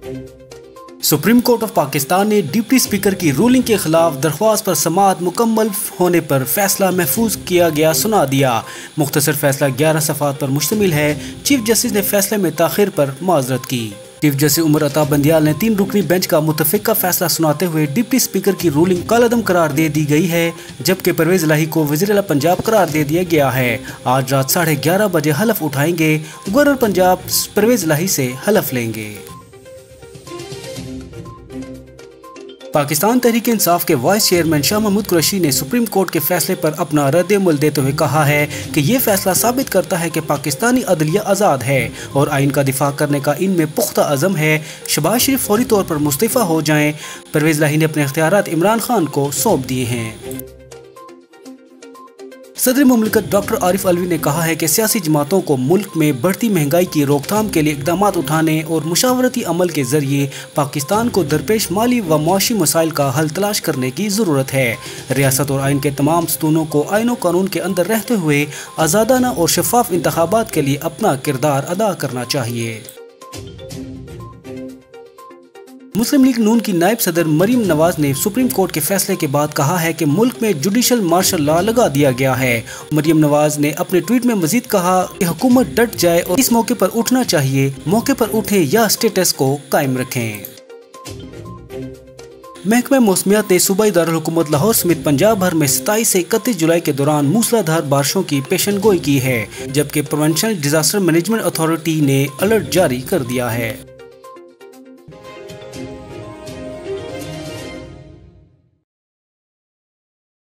Supreme court of Pakistan ने deputy speaker की ruling के खिलाफ दरख्वास्त पर समाअत मुकम्मल होने पर फैसला महफूज किया गया सुना दिया। मुख्तसर फैसला 11 सफ़ात पर मुश्तमिल है। चीफ जस्टिस ने फैसले में ताखिर पर माजरत की। चीफ जस्टिस उमर अता बंदियाल ने 3 रुकनी बेंच का मुतफ़िका फैसला सुनाते हुए डिप्टी स्पीकर की रूलिंग कालअदम करार दे दी गई है, जबकि परवेज इलाही को वज़ीर आला पंजाब करार दे दिया गया है। आज रात 11:30 बजे हलफ उठाएंगे। गवर्नर पंजाब परवेज इलाही से हलफ लेंगे। पाकिस्तान तहरीक इंसाफ के वाइस चेयरमैन शाह महमूद कुरैशी ने सुप्रीम कोर्ट के फैसले पर अपना रद्द-ए-अमल देते हुए कहा है कि ये फैसला साबित करता है कि पाकिस्तानी अदलिया आज़ाद है और आइन का दिफा करने का इनमें पुख्ता अज़म है। शहबाज शरीफ फौरी तौर पर मुस्तफ़ा हो जाएं। परवेज इलाही ने अपने इख्तियारात इमरान खान को सौंप दिए हैं। सदर मुमलिकत डॉक्टर आरिफ अलवी ने कहा है कि सियासी जमातों को मुल्क में बढ़ती महंगाई की रोकथाम के लिए इक़दाम उठाने और मुशावरती अमल के जरिए पाकिस्तान को दरपेश माली व मुआशी मसाइल का हल तलाश करने की ज़रूरत है। रियासत और आइन के तमाम सतूनों को आइन और कानून के अंदर रहते हुए आज़ादाना और शफाफ इंतखाबात के लिए अपना किरदार अदा करना चाहिए। मुस्लिम लीग नून की नायब सदर मरीम नवाज ने सुप्रीम कोर्ट के फैसले के बाद कहा है कि मुल्क में जुडिशल मार्शल लॉ लगा दिया गया है। मरीम नवाज ने अपने ट्वीट में मजीद कहा कि हुकूमत डट जाए और इस मौके पर उठना चाहिए, मौके पर उठे या स्टेटस को कायम रखें। महकमा मौसमियात ने सूबाई दारुल हुकूमत लाहौर समेत पंजाब भर में 27 से 31 जुलाई के दौरान मूसलाधार बारिशों की पेशन गोई की है, जबकि प्रोविंशियल डिजास्टर मैनेजमेंट अथॉरिटी ने अलर्ट जारी कर दिया है।